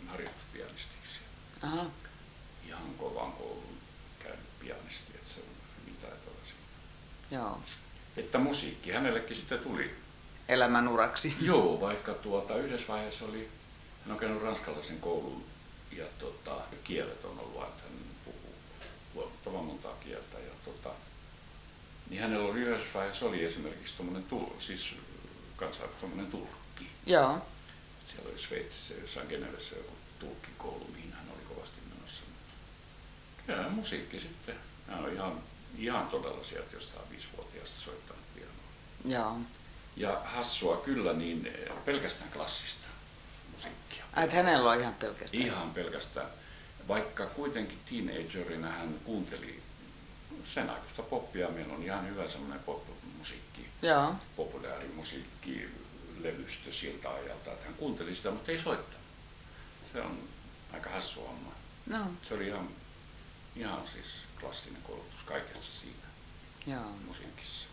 harjoituspianistiksi. Aha. Ihan kovan koulun käynyt pianisti, että se on hyvin taitava siinä. Joo. Että musiikki hänellekin sitten tuli. Elämän uraksi. Joo, vaikka tuota, yhdessä vaiheessa oli, hän on käynyt ranskalaisen koulun ja tota, kielet on ollut, että hän puhuu huomattavan montaa kieltä. Ja, tota, niin hänellä oli yhdessä vaiheessa oli esimerkiksi tommonen, siis kansainvälinen tulkki. Joo. Siellä oli Sveitsissä jossain Genevessä joku tulkkikoulu, mihin hän oli kovasti menossa. Kyllä musiikki sitten. Hän on ihan, ihan todella sieltä jostain viisivuotiaasta soittanut pianoa. Joo. Ja hassua kyllä, niin pelkästään klassista musiikkia. Ai, että hänellä on ihan pelkästään? Ihan pelkästään. Vaikka kuitenkin teenagerina hän kuunteli sen aikaista poppia. Meillä on ihan hyvä semmoinen pop-musiikki, Joo. populaarimusiikki, levystö siltä ajalta, että hän kuunteli sitä, mutta ei soittanut. Se on aika hassu homma. No. Se oli ihan, ihan siis klassinen koulutus kaikessa siinä Joo. musiikissa.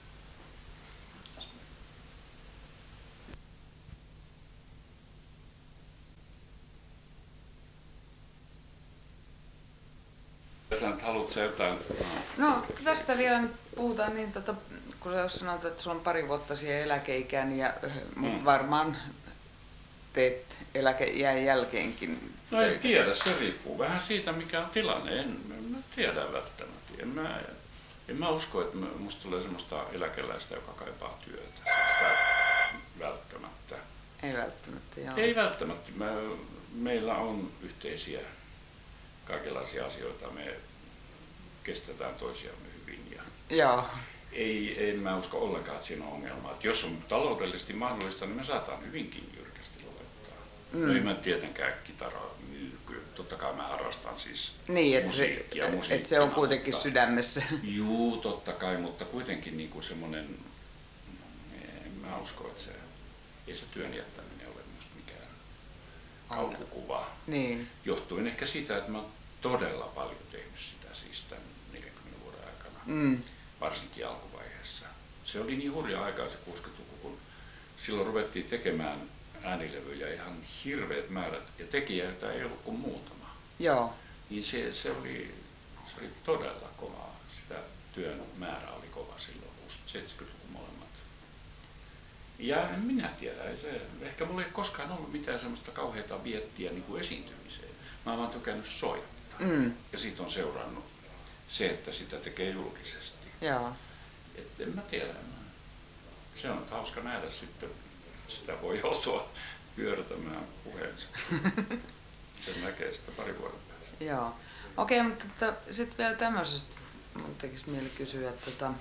Sä nyt haluatko jotain? No, tästä vielä nyt puhutaan niin, tota, kun sä sanoit, että sulla on pari vuotta siihen eläkeikään, ja, mut Mm. varmaan teet eläkeiän jälkeenkin. No en töitä. tiedä, se riippuu vähän siitä mikä on tilanne. En, en mä tiedä välttämättä. En mä, en mä usko, että musta tulee semmoista eläkeläistä, joka kaipaa työtä. Siis välttämättä. Ei välttämättä, joo. Ei välttämättä. Mä, meillä on yhteisiä kaikenlaisia asioita. Me kestetään toisiamme hyvin. Ja Joo. ei, en mä usko ollenkaan, että siinä on ongelmaa. Että jos on taloudellisesti mahdollista, niin me saataan hyvinkin jyrkästi lopettaa. Mm. No ei mä tietenkään kitaraa myy. Kyllä, totta kai mä harrastan siis Niin, että se, musiikkia et se on musiikkina, kuitenkin mutta, sydämessä. Juu, totta kai, mutta kuitenkin niinku semmoinen, en mä usko, että se, ei se työn jättäminen ole musta mikään kauhukuva. Niin. Johtuen ehkä siitä, että mä oon todella paljon tehnyt sitä siis tämän neljänkymmenen vuoden aikana, Mm. varsinkin alkuvaiheessa. Se oli niin hurja aikaa se kuusikymmentäluku, kun silloin ruvettiin tekemään äänilevyjä ihan hirveät määrät ja tekijöitä ei ollut kuin muutama. Joo. Niin se, se, oli, se oli todella kovaa. Sitä työn määrä oli kova silloin, kuusikymmentä-seitsemänkymmentäluvun molemmat. Ja en minä tiedä, ei se, ehkä mulla ei koskaan ollut mitään semmoista kauheata viettiä niin kuin esiintymiseen. Mä oon vaan tykännyt soittaa. Mm. Ja siitä on seurannut se, että sitä tekee julkisesti. Joo. Et en mä tiedä. Se on hauska nähdä sitten. Sitä voi joutua pyörätämään puheensa. Se näkee sitä pari vuoden päästä. Joo. Okei, mutta sitten vielä tämmöisestä mun tekisi mieli kysyä, että tota,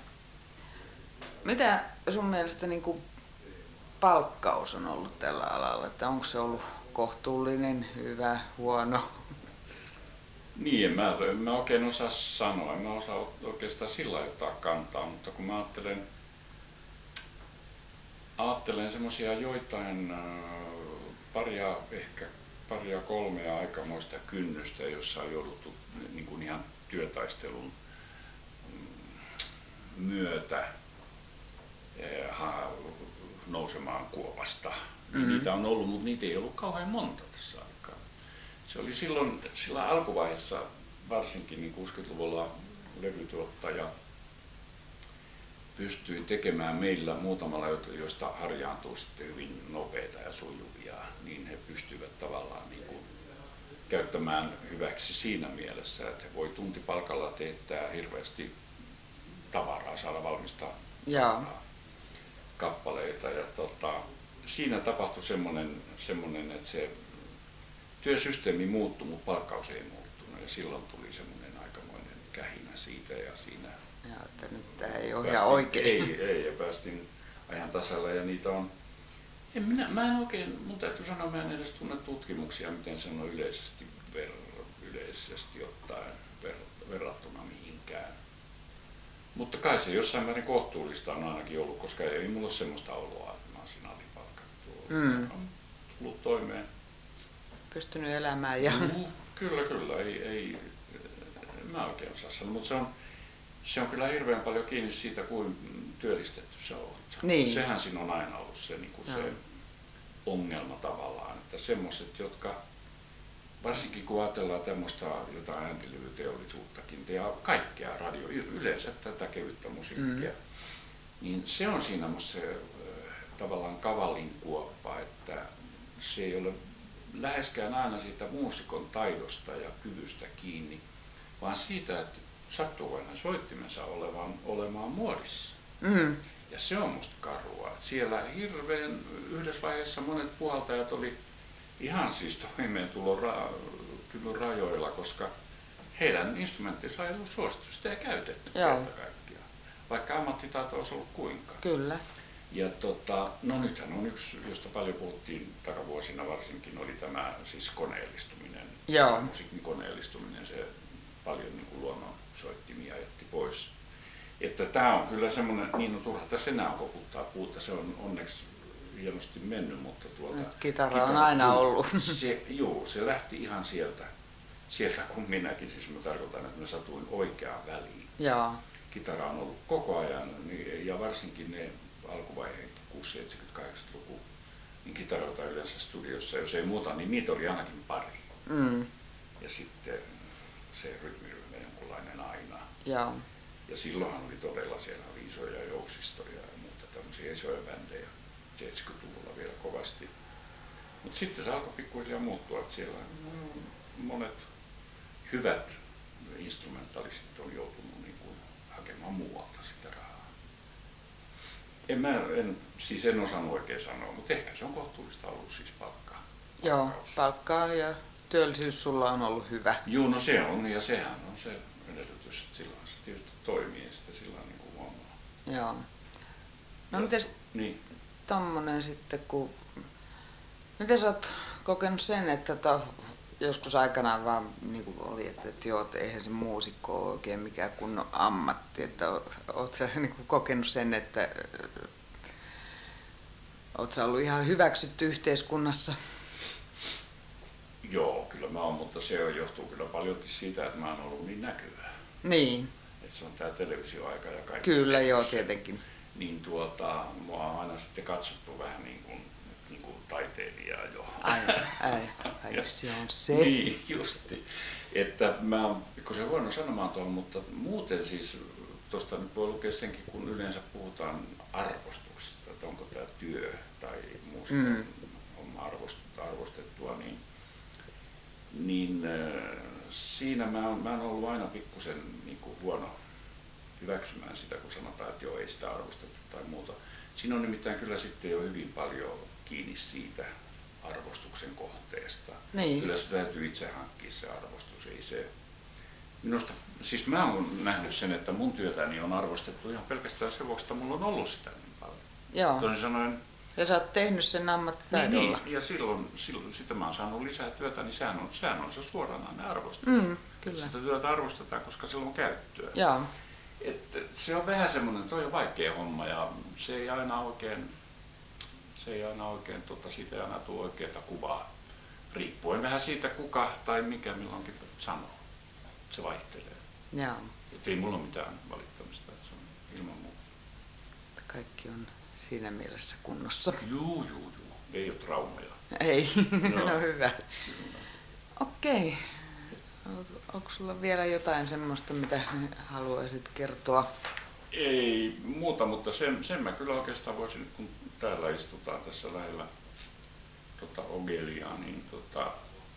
mitä sun mielestä niin kuin palkkaus on ollut tällä alalla? Että onko se ollut kohtuullinen, hyvä, huono? Niin, en mä, en mä oikein osaa sanoa. En mä osaa oikeastaan sillä lailla ottaa kantaa, mutta kun mä ajattelen, ajattelen semmoisia joitain paria, ehkä paria kolmea aikamoista kynnystä, jossa on jouduttu niin kuin ihan työtaistelun myötä nousemaan kuopasta. Mm-hmm. Niitä on ollut, mutta niitä ei ollut kauhean monta tässä aikaa. Se oli silloin, silloin alkuvaiheessa, varsinkin niin kuusikymmentäluvulla levytuottaja pystyi tekemään meillä muutamalla, joista harjaantuu sitten hyvin nopeita ja sujuvia, niin he pystyivät tavallaan niin kuin käyttämään hyväksi siinä mielessä, että he voi tuntipalkalla teettää hirveästi tavaraa, saada valmista tavaraa, kappaleita. Ja tota, siinä tapahtui semmoinen, semmoinen, että se työsysteemi muuttui, mutta palkkaus ei muuttunut ja silloin tuli semmoinen aikamoinen kähinä siitä ja siinä Ja, että nyt tämä ei ole ihan oikein. Ei, ei, ja päästiin ajan tasalla ja niitä on, en minä, mä en oikein, mun täytyy sanoa, mä en edes tunne tutkimuksia, miten se on yleisesti, ver, yleisesti ottaen ver, verrattuna mihinkään. Mutta kai se jossain määrin kohtuullista on ainakin ollut, koska ei mulla ole semmoista oloa, että mä oon siinä alipalkattu. Mm. On tullut toimeen. Pystynyt elämään ja... Mm, kyllä, kyllä, ei, ei, en mä oikein osaa sanoa, mutta se on, se on kyllä hirveän paljon kiinni siitä, kuin työllistetty sä oot. Niin. Sehän siinä on aina ollut se, niin kuin se ongelma tavallaan, että semmoiset, jotka varsinkin kun ajatellaan tämmöistä jotain äänilevyteollisuuttakin ja kaikkea radio, yleensä tätä kevyttä musiikkia, mm. niin se on siinä musta se tavallaan kavalin kuoppa, että se ei ole läheskään aina siitä muusikon taidosta ja kyvystä kiinni, vaan siitä, että sattuu aina soittimensa olemaan, olemaan muodissa. Mm. Ja se on musta karua. Siellä hirveän yhdessä vaiheessa monet puhaltajat oli ihan siis toimeentulon ra- kyvyn rajoilla, koska heidän instrumenttinsa ei ollut suosittu, sitä ei käytetty kerta kaikkiaan, vaikka ammattitaito olisi ollut kuinka. Kyllä. Ja tota, no nythän on yksi, josta paljon puhuttiin takavuosina varsinkin, oli tämä siis koneellistuminen, Joo. musiikin koneellistuminen, se paljon niin kuin luonnonsoittimia jätti pois. Että tämä on kyllä semmoinen, niin on turha tässä enää koputtaa puuta, se on onneksi hienosti mennyt, mutta tuota... Kitara on aina ollut. Se, joo, se lähti ihan sieltä, sieltä kun minäkin, siis mä tarkoitan, että mä satuin oikeaan väliin. Joo. Kitara on ollut koko ajan, ja varsinkin ne alkuvaiheet, kuusikymmentä-, seitsemänkymmentä-, kahdeksankymmentäluku, niin kitaroita yleensä studiossa, jos ei muuta, niin niitä oli ainakin pari. Mm. Ja sitten se rytmiryhmä jonkunlainen aina. Joo. Ja silloinhan oli todella, siellä oli isoja jousistoja ja muuta tämmöisiä isoja bändejä, seitsemänkymmentäluvulla vielä kovasti. Mutta sitten se alkoi pikkuhiljaa muuttua, että siellä monet hyvät instrumentalistit on joutunut niin kuin hakemaan muualta sitä rahaa. En mä, en, siis en osannut oikein sanoa, mutta ehkä se on kohtuullista ollut siis palkkaa. Joo, palkkaa ja työllisyys sulla on ollut hyvä. Joo, no se on, ja sehän on se edellytys, että silloin se tietysti toimii ja sitten sillä on niin kuin huomaa. Joo. No ja, mites niin. tommonen sitten, kun... Miten sä oot kokenut sen, että to, joskus aikanaan vaan niin kuin oli, että, että joo, että eihän se muusikko ole oikein mikään kunnon ammatti, että oot sä niin kuin kokenut sen, että oot sä ollut ihan hyväksytty yhteiskunnassa? Joo, kyllä mä oon, mutta se johtuu kyllä paljon siitä, että mä oon ollut niin näkyvä. Niin. Että se on tää televisioaika ja kaikki. Kyllä, joo, tietenkin. Niin tuota, mua on aina sitten katsottu vähän niin kuin, niin kuin taiteilijaa jo. Ai, ai, ai se on se. Niin, justi. Että mä oon pikkusen huono sanomaan tuon, mutta muuten siis, tuosta nyt voi lukea senkin, kun yleensä puhutaan arvostuksesta, että onko tämä työ tai musiikan mm. homma arvostettua, niin niin äh, siinä mä oon, mä oon ollut aina pikkusen niin kuin huono hyväksymään sitä, kun sanotaan, että joo, ei sitä arvosteta tai muuta. Siinä on nimittäin kyllä sitten jo hyvin paljon kiinni siitä arvostuksen kohteesta. Niin. Kyllä se täytyy itse hankkia se arvostus, ei se... Minusta, siis mä oon nähnyt sen, että mun työtäni on arvostettu ihan pelkästään sen vuoksi, että mulla on ollut sitä niin paljon. Joo. Toisin sanoen, ja sä oot tehnyt sen ammattitaidolla. Niin, niin, ja silloin, silloin sitä mä oon saanut lisää työtä, niin sehän on, sehän on se suoranainen arvostus. Mm, kyllä. Sitä työtä arvostetaan, koska sillä on käyttöä. Joo. Et se on vähän semmoinen, toi on vaikea homma ja se ei aina oikein, se ei aina oikein, tota, siitä ei aina tule oikeaa kuvaa. Riippuen vähän siitä, kuka tai mikä milloinkin sanoo. Se vaihtelee. Joo. Et ei mulla ole mitään valittamista, että se on ilman muuta. Kaikki on siinä mielessä kunnossa. Juu, juu, juu. Ei ole traumeja. Ei, no, no hyvä. Okei. Onko sulla vielä jotain semmoista, mitä haluaisit kertoa? Ei muuta, mutta sen, sen mä kyllä oikeastaan voisin, kun täällä istutaan tässä lähellä tota Ogeliaa, niin, tota,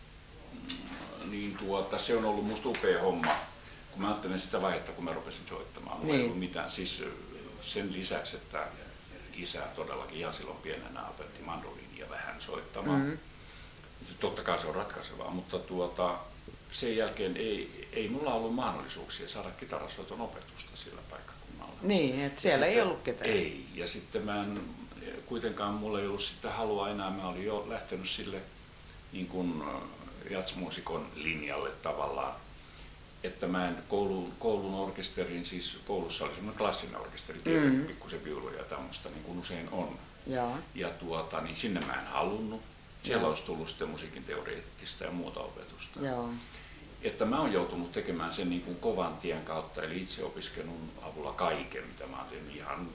niin tuota, se on ollut musta upea homma. Kun mä ajattelen sitä vaihetta, kun mä rupesin soittamaan, mulla niin. ei ollut mitään. Siis sen lisäksi, että isä todellakin ihan silloin pienenä opetti mandoliinia vähän soittamaan. Mm-hmm. Totta kai se on ratkaisevaa, mutta tuota, sen jälkeen ei, ei mulla ollut mahdollisuuksia saada kitarasoiton opetusta sillä paikkakunnalla. Niin, että siellä sitten, ei ollut ketään. Ei, ja sitten mä en, kuitenkaan mulla ei ollut sitä halua enää, mä olin jo lähtenyt sille niin kuin jatsmuusikon linjalle tavallaan. Että mä en koulun, koulun orkesterin, siis koulussa oli semmoinen klassinen orkesteri, mm. pikkusen viuluja ja tämmöistä, niin kuin usein on. Ja, ja tuota, niin sinne mä en halunnut. Siellä Joo. olisi tullut sitten musiikin teoreettista ja muuta opetusta. Joo. Että mä oon joutunut tekemään sen niin kuin kovan tien kautta, eli itse opiskelun avulla kaiken, mitä mä oon tehnyt, ihan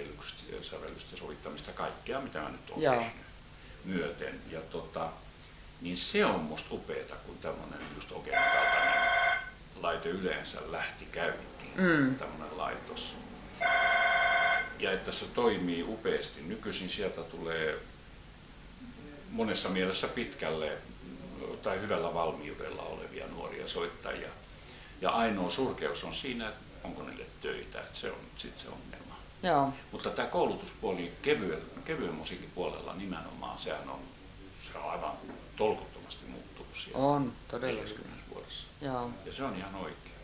sävellystä, sävellystä, sovittamista, kaikkea, mitä mä nyt oon Joo. tehnyt myöten. Ja tota, Niin se on musta upeeta, kun tämmönen just Okean kaltainen laite yleensä lähti käyntiin, mm. tämmönen laitos. Ja että se toimii upeasti. Nykyisin sieltä tulee monessa mielessä pitkälle tai hyvällä valmiudella olevia nuoria soittajia. Ja ainoa surkeus on siinä, että onko niille töitä, että se on sitten se ongelma. Joo. Mutta tämä koulutuspuoli kevyen, kevyen musiikin puolella nimenomaan, sehän on, se on aivan tolkuttomasti muuttunut siellä on, todella neljäkymmentä vuodessa. Joo. Ja se on ihan oikein.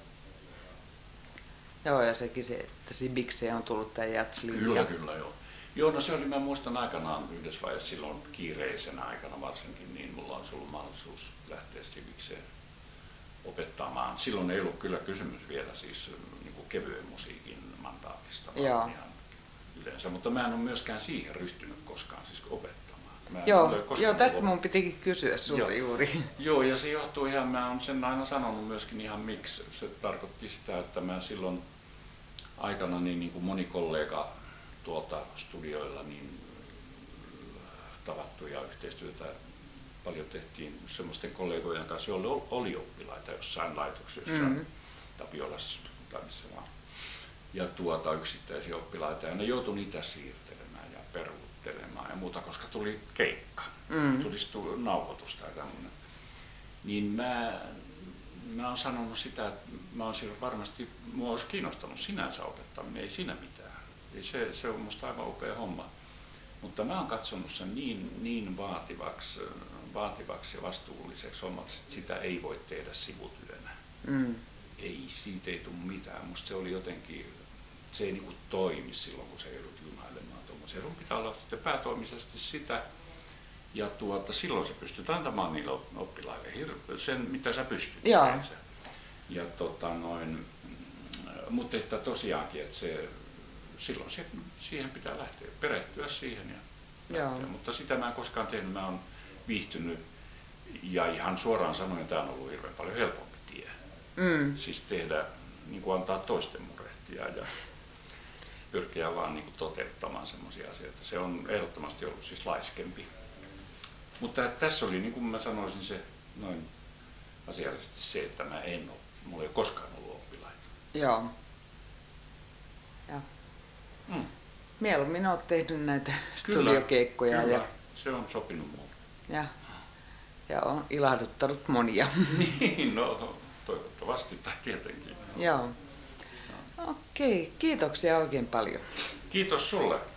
Joo, ja sekin se, että Sibikseen on tullut tämä jatslinja. Kyllä, kyllä joo. Joo, no se oli, mä muistan aikanaan yhdessä vaiheessa silloin kiireisenä aikana varsinkin, niin mulla on ollut mahdollisuus lähteä Sibikseen opettamaan. Silloin ei ollut kyllä kysymys vielä siis niin kuin kevyen musiikin mandaatista, vaan ihan yleensä, mutta mä en ole myöskään siihen ryhtynyt koskaan siis opettamaan. Joo, joo, tästä mun pitikin kysyä sulta juuri. Joo, ja se johtuu ihan, mä oon sen aina sanonut myöskin ihan miksi. Se tarkoitti sitä, että mä silloin aikana niin, niin kuin moni kollega tuolta studioilla niin tavattuja yhteistyötä paljon tehtiin semmoisten kollegojen kanssa, joilla oli oppilaita jossain laitoksessa, mm-hmm. Tapiolassa tai missä vaan. Ja tuota yksittäisiä oppilaita, ja ne joutui niitä siirtelemään ja peruuttelemaan ja muuta, koska tuli keikka, mm-hmm. tuli nauhoitus tai tämmöinen. Niin mä, mä oon sanonut sitä, että mä oon varmasti, mua olisi kiinnostanut sinänsä opettaminen, ei siinä mitään. Ei se, se on musta aivan upea homma. Mutta mä oon katsonut sen niin, niin vaativaksi, vaativaksi ja vastuulliseksi hommaksi, että sitä ei voi tehdä sivutyönä. Mm. Ei, siitä ei tule mitään. Musta se oli jotenkin, se ei niinku toimi silloin, kun se joudut junailemaan tuommoisen. Sinun pitää olla sitten päätoimisesti sitä. Ja tuota, silloin se pystyt antamaan niille oppilaille sen, mitä sä pystyt. Ja tota noin, mutta että tosiaankin, että se, silloin se, siihen pitää lähteä, perehtyä siihen. Ja lähteä. Mutta sitä mä en koskaan tehnyt, mä oon viihtynyt ja ihan suoraan sanoen, tämä on ollut hirveän paljon helpompi tie. Mm. Siis tehdä, niin kuin antaa toisten murehtia ja pyrkiä vaan niin kuin toteuttamaan semmoisia asioita. Se on ehdottomasti ollut siis laiskempi. Mutta tässä oli, niin kuin mä sanoisin, se noin asiallisesti se, että mä en ole, mulla ei ole koskaan ollut oppilaita. Joo. Ja. Mm. Mieluummin olet tehnyt näitä studiokeikkoja. Kyllä, ja se on sopinut mulle. Ja, ja on ilahduttanut monia. Niin, no toivottavasti tai tietenkin. Joo. Okei, kiitoksia oikein paljon. Kiitos sulle.